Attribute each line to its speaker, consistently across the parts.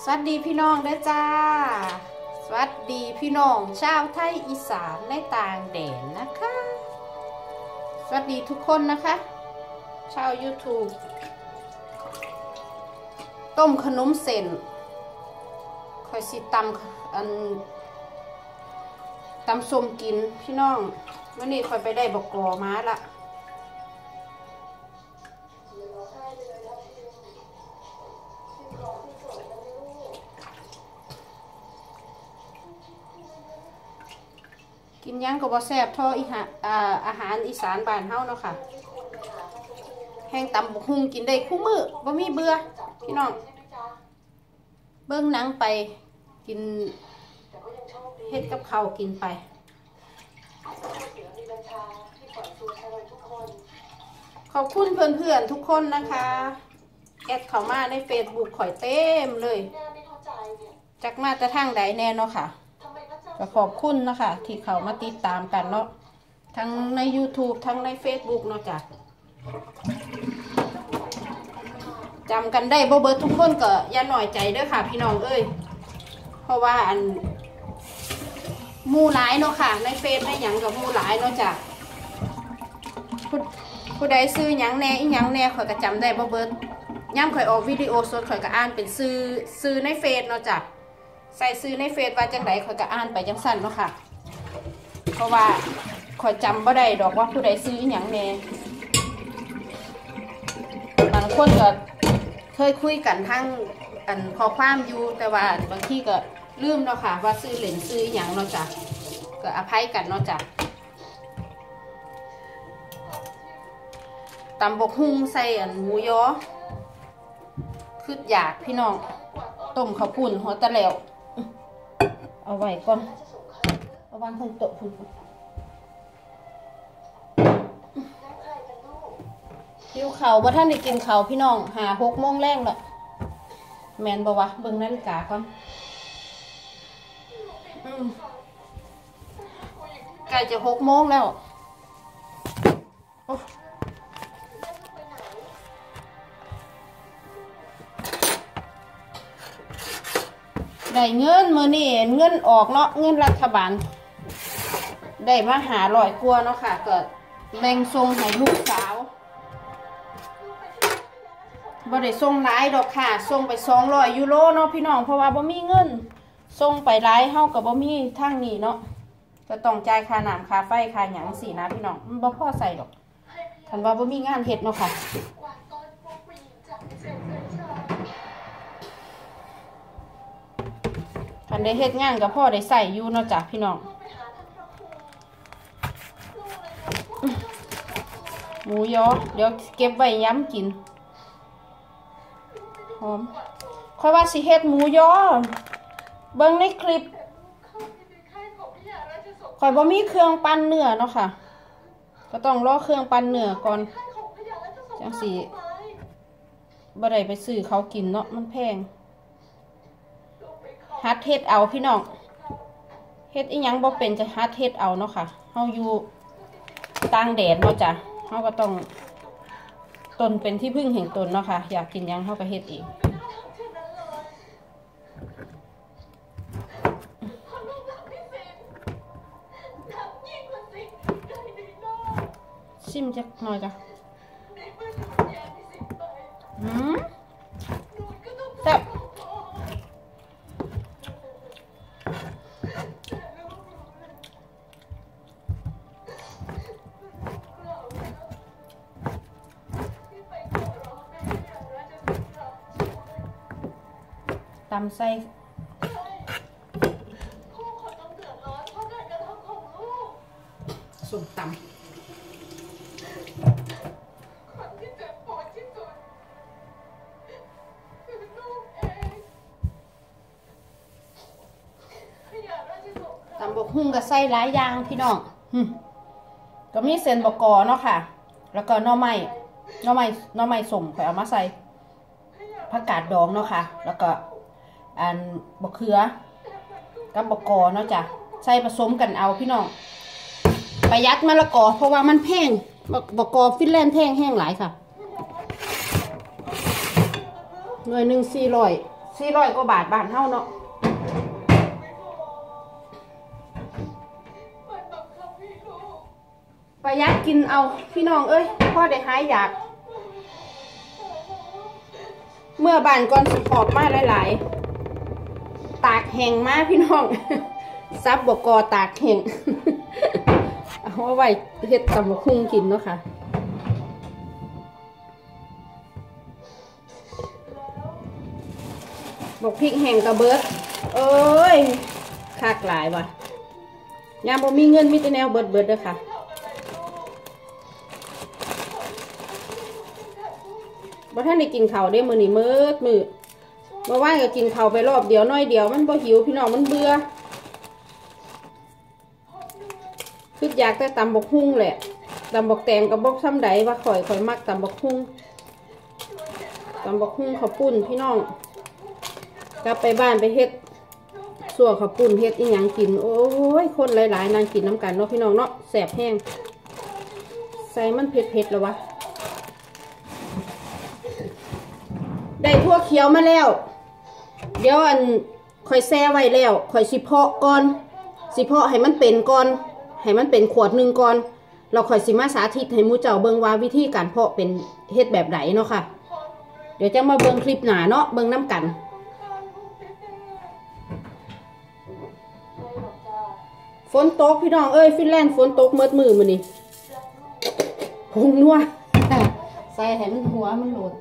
Speaker 1: สวัสดีพี่น้องด้วยจ้าสวัสดีพี่น้องชาวไทยอีสานในต่างแดนนะคะสวัสดีทุกคนนะคะชาว YouTube ต้มขนมเส้นคอยสิตำส้มกินพี่น้องวันนี้คอยไปได้บกมาละกินยังก็บ่แซ่บเท่าอาหารอีสานบ้านเฮาเนาะค่ะแห้งตำบักหุ่งกินได้คู่มื้อบ่มีเบื่อพี่น้องเบิ่งหนังไปกินเฮ็ดกับข้าวกินไปขอบคุณเพื่อนๆทุกคนนะคะแอดเข้ามาใน Facebook ข่อยเต็มเลยจักมาแต่ทางใดแน่เนาะค่ะก็ขอบคุณนะคะที่เขามาติดตามกันเนาะทั้งใน YouTube ทั้งใน Facebook เนาะจ้ะจำกันได้บ่เบิดทุกคนก็อย่าหน่อยใจเด้อค่ะพี่น้องเอ้ยเพราะว่ามู่หลายเนาะค่ะในเฟซในหยังกับมู่หลายเนาะจ้ะผู้ใดซื้อหยังแน่อีหยังแน่ข่อยก็จำได้บ่เบิดย่ำข่อยออกวิดีโอสดข่อยก็อ่านเป็นซื้อในเฟซเนาะจ้ะใส่ซื้อในเฟซว่าจังไดข่อยก็อ่านไปจังสั้นเนาะค่ะเพราะว่าข่อยจำบ่ได้ดอกว่าผู้ใดซื้ออีหยังแน่บางคนก็เคยคุยกันทั้งข้อความอยู่แต่ว่าบางทีก็ลืมเนาะค่ะว่าซื้อเหรียญซื้ออย่างเนาะจ้ะก็อภัยกันเนาะจ้ะตำบกหุ่งใส่หมูยอคืออยากพี่น้องต้มข้าวปุ้นหัวตะแล้วเอาไว้ก่อนเอาวางทั้งโต๊ะพุ่นหิวข้าวบ่ท่านได้กินข้าวพี่น้อง5-6 โมงแรงแล้วแมนบ่วะเบิ่งนาฬิกาก่อนใกล้จะ6 โมงแล้วได้เงินมื้อนี้เงินออกเนาะเงินรัฐบาลได้มา500 กว่าเนาะค่ะก็แบ่งส่งให้ลูกสาวบ่ได้ส่งหลายดอกค่ะส่งไป200 ยูโรเนาะพี่น้องเพราะว่าบ่มีเงินส่งไปหลายเฮาก็บ่มีทางนี้เนาะก็ต้องจ่ายค่าน้ำค่าไฟค่าหยังสินะพี่น้องมันบ่พอใส่ดอกคันว่าบ่มีงานเฮ็ดเนาะค่ะคันได้เฮ็ดงานก็พอได้ใส่อยู่เนาะจ้ะพี่น้องหมูยอเดี๋ยวเก็บไว้ย้ำกินหอมค่อยว่าสิเฮ็ดหมูยอเบิ่งในคลิปค่อยบ่มีเครื่องปั้นเนื้อเนาะค่ะก็ต้องรอเครื่องปั้นเนื้อก่อนจังสิบ่ได้ไปซื้อเขากินเนาะมันแพงฮัดเฮ็ดเอาพี่น้องเฮ็ดอีหยังบ่เป็นจะฮัดเฮ็ดเอาเนาะค่ะเฮาอยู่ต่างแดนเนาะจ้ะเฮาก็ต้องตนเป็นที่พึ่งแห่งตนเนาะค่ะอยากกินหยังเฮาก็เฮ็ดเองชิมจักหน่อยจ้ะแซ่บตำไส้ส้มตำบกหุ่งกับไส้หลายอย่างพี่น้องก็มีเส้นบกกอเนาะค่ะแล้วก็หน่อไม้ส้มข่อยเอามาใส่ผักกาดดองเนาะค่ะแล้วก็บะเขือกับบกกอเนาะจ้ะใส่ผสมกันเอาพี่น้องประหยัดมะละกอเพราะว่ามันแพงบกกอฟินแลนด์แพงแห้งหลายค่ะหน่วยหนึ่ง400 400 กว่าบาทบ้านเฮาเนาะประหยัดกินเอาพี่น้องเอ้ยพ่อได้หายอยากเมื่อบ้านก่อนสิขอบมาหลายๆตากแห้งมาพี่น้องซับบกตากแห้งเอาไว้เฮ็ดตำบักหุ่งกินเนาะค่ะบอกพริกแห้งกระเบิดเอ้ยคักหลายว่ะยามบ่มีเงินมีแต่แนวเบิดเด้อค่ะบ่ท่านได้กินข้าวได้มื้อนี้มื้อเมื่อวานก็กินข้าวไปรอบเดียวน้อยเดียวมันบ่หิวพี่น้องมันเบื่อคืออยากแต่ตำบักหุ่งแหละตำบักแตงกับบักซ้ำใดว่าข่อยมักตำบักหุ่งข้าวปุ้นพี่น้องกลับไปบ้านไปเฮ็ดสั่วข้าวปุ้นเฮ็ดอีหยังกินโอ้ยคนหลายๆนางกินน้ำกันเนาะพี่น้องเนาะแสบแห้งใส่มันเผ็ดๆแล้ววะได้ทั่วเขียวมาแล้วเดี๋ยวอันค่อยแช่ไว้แล้วค่อยสิเพาะก่อนสิเพาะให้มันเป็นก่อนให้มันเป็นขวดหนึ่งก่อนเราค่อยสิมาสาธิตให้มูเจ้าเบิ่งว่าวิธีการเพาะเป็นเฮ็ดแบบไหนเนาะค่ะเดี๋ยวจะมาเบิ่งคลิปหน้าเนาะเบิ่งน้ำกันฝนตกพี่น้องเอ้ยฟินแลนด์ฝนตกมืดมื้อนี่ผงนัวใส่ให้มันหัวมันโหลด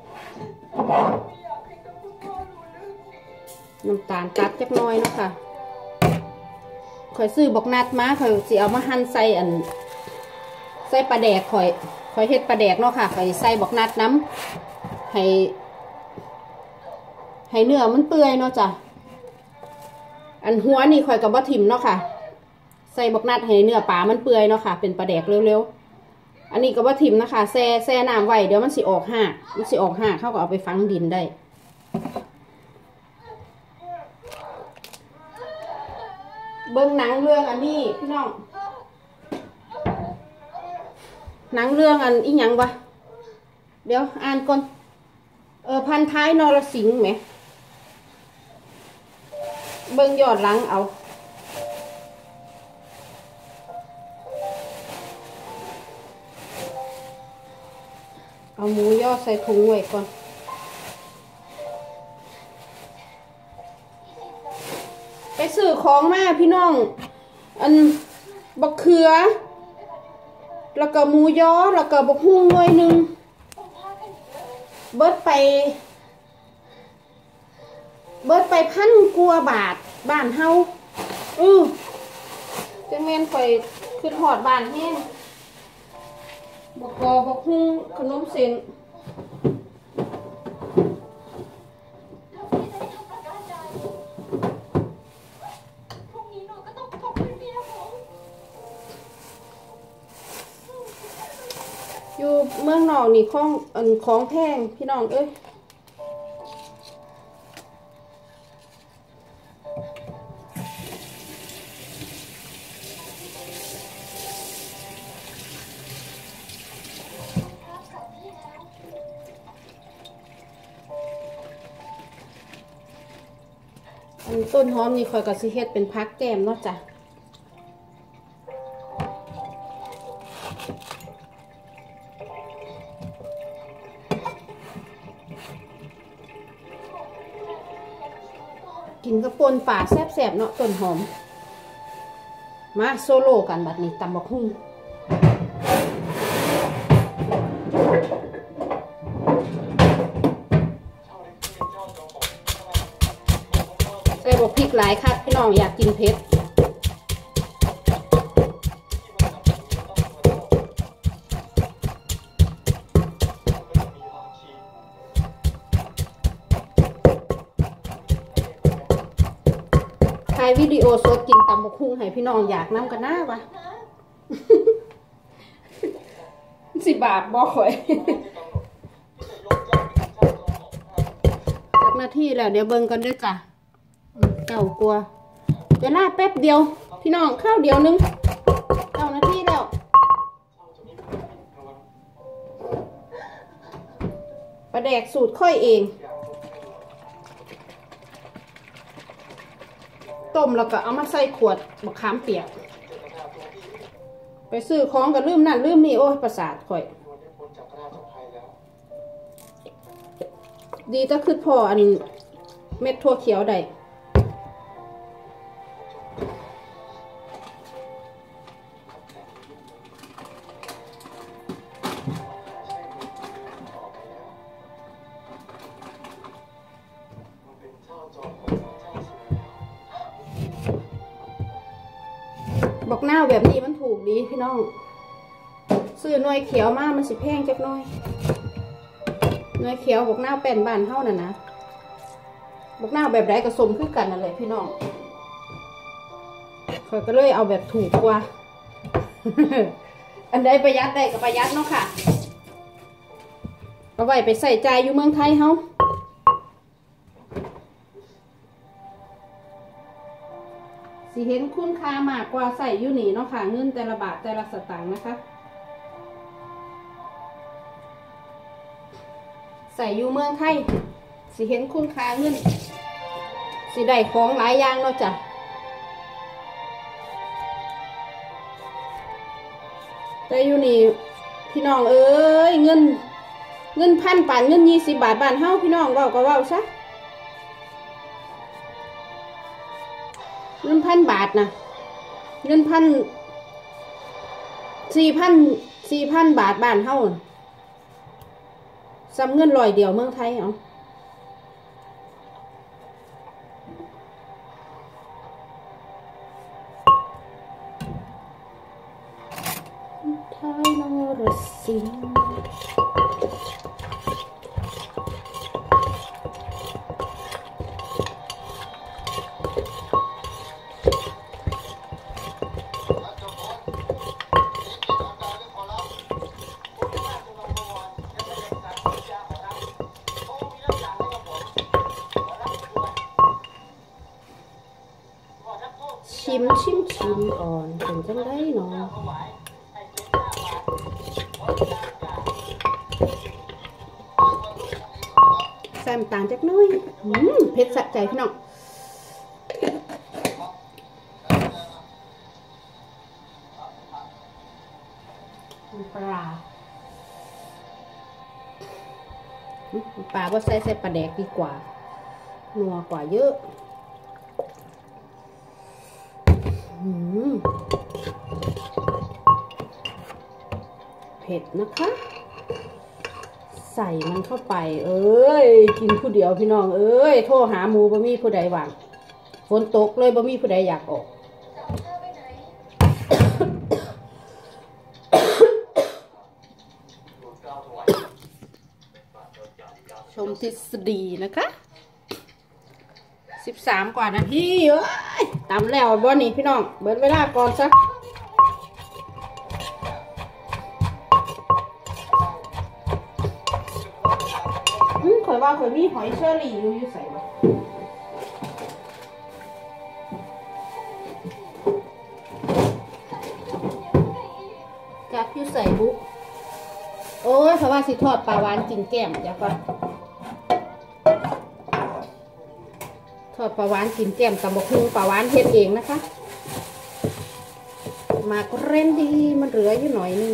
Speaker 1: น้ำตาลตัดจักน้อยเนาะค่ะข่อยซื้อบอกนัดมาข่อยสิเอามาหั่นใส่ใส่ปลาแดกข่อยเฮ็ดปลาแดกเนาะค่ะข่อยใส่บอกนัดน้ำให้เนื้อมันเปื่อยเนาะจ้ะอันหัวนี่ข่อยกับบ่ถิ่มเนาะค่ะใส่บอกนัดให้เนื้อปลามันเปื่อยเนาะค่ะเป็นปลาแดกเร็วๆอันนี้กับบ่ถิ่มนะคะแช่น้ำไว้เดี๋ยวมันสิออกหากเขาก็เอาไปฝังดินได้เบิ่งหนังเรื่องอันนี้พี่น้องหนังเรื่องอันอีหยังวะเดี๋ยวอ่านก่อนพันท้ายนรสิงห์ไหมเบิ่งยอดหลังเอาหมูย่อใส่ถุงไว้ก่อนไปซื้อของมาพี่น้องอันบักเขือแล้วก็หมูย่อแล้วก็บักหุ่งหน่วยนึงเบิดไป1,000 กว่าบาทบ้านเฮาจังแม่นข่อยคือหอดบ้านแห้งบักหุ่งขนมเส้นอยู่เมืองนอกนี่ของแพงพี่น้องเอ้ยต้นหอมนี่คอยกับสิเฮ็ดเป็นพักแก้มเนาะจ้ะกินกระปนป่าแซ่บๆเนาะต้นหอมมาโซโล่กันบัดนี้ตำบักหุ่งใส่บอกพริกหลายค่ะพี่น้องอยากกินเผ็ดถ่ายวิดีโอสดกินตำบักหุ่งให้พี่น้องอยากน้ำกันหน้าวะ สิบาทบ่ข่อย จากหน้าที่แล้วเดี๋ยวเบิ่งกันด้วยจ้ะเก่ากลัวเวลาแป๊บเดียวพี่น้องข้าวเดียวนึง9 นาทีแล้วปลาแดกสูตรค่อยเองต้มแล้วก็เอามาใส่ขวดมะขามเปียกไปซื้อของก็ลืมนั่นลืมนี่โอ้ยประสาทข่อยดีถ้าคือพออันเม็ดถั่วเขียวได้บอกหน้าแบบนี้มันถูกดีพี่น้องซื้อหน่วยเขียวมากมันสิแพงจักหน่อยหน่วยเขียวบอกหน้าเป็นบ้านเท่านั่นนะบอกหน้าแบบไรก็สมคือกันนั่นแหละพี่น้องข่อยก็เลยเอาแบบถูกกว่า อันใดประหยัดได้ก็ประหยัดเนาะค่ะเอาไว้ไปใส่ใจอยู่เมืองไทยเฮาสิเห็นคุณค่ามากกว่าใส่อยู่นี่เนาะค่ะเงินแต่ละบาทแต่ละสตางค์นะคะใส่อยู่เมืองไทยสิเห็นคุณค่าเงินสิได้ของหลายอย่างเนาะจ้ะแต่อยู่นี่พี่น้องเอ้ยเงินพันป่านเงิน20 บาทบ้านเฮาพี่น้องเว้าก็เว้าซะเงิน1,000 บาทนะเงิน4,000 บาทบ้านเฮาซ้ำเงิน100เดียวเมืองไทยเอาไทยนรสิงห์ชิมก่อนถึงจังได้เนาะใส่น้ำตาลจักน้อยเผ็ดสะใจพี่น้องปลาว่าใส่ปลาแดกดีกว่านัวกว่าเยอะเผ็ดนะคะใส่มันเข้าไปกินผู้เดียวพี่น้องโทรหาหมูบะมี่ผู้ใดหวังฝนตกเลยบะมี่ผู้ใดอยากออกชมทฤษฎีนะคะ13 กว่านาทีตำแล้วบ่นี่พี่น้องเบิดเวลาก่อนซะข่อยว่าข่อยมีหอยเชอรี่อยู่ใส่บ่จักอยู่ใส่บุโอ้ยข่อยว่าสิทอดปลาหวานกินแก้มเดี๋ยวก่อนทอดปลาหวานกินแก้มตำบักหุ่งปลาหวานเฮ็ดเองนะคะมาก็เร่นดีมันเหลืออยู่หน่อยนึง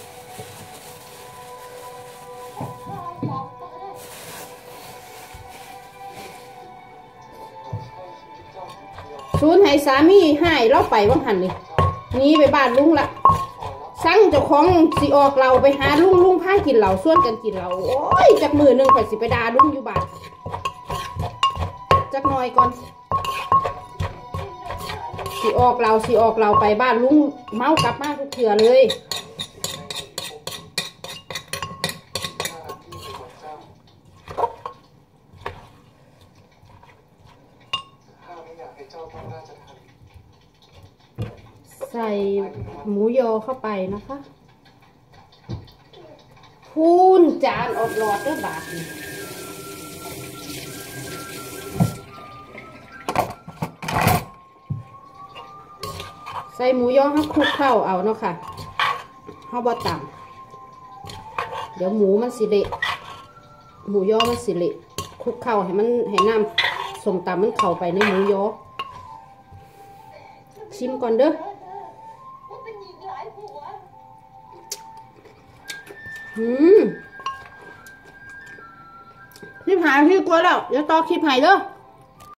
Speaker 1: ศูนย์ให้สามีให้เราไปว่างหันนี่หนีไปบ้านลุงละสั่งเจ้าของสิออกเราไปหาลุงพากินเหล้าส่วนกันกินเหล้าโอ้ยจากมือนึงข่อยสิไปด่าลุงอยู่บ้านจักหน่อยก่อนสิออกเราไปบ้านลุงเมากลับมาทุกเถื่อเลยใส่หมูยอเข้าไปนะคะพูนจานอดหลอดด้วยบาทใส่หมูยอให้คลุกเข้าเอาเนาะค่ะเอาบะต่ำเดี๋ยวหมูมันสิเละหมูยอมันสิเละคลุกเข้าให้น้ำส้มตำมันเข้าไปในหมูยอชิมก่อนเด้อคลิปหายพี่กลัวแล้วเดี๋ยวต่อคลิปหายเด้อ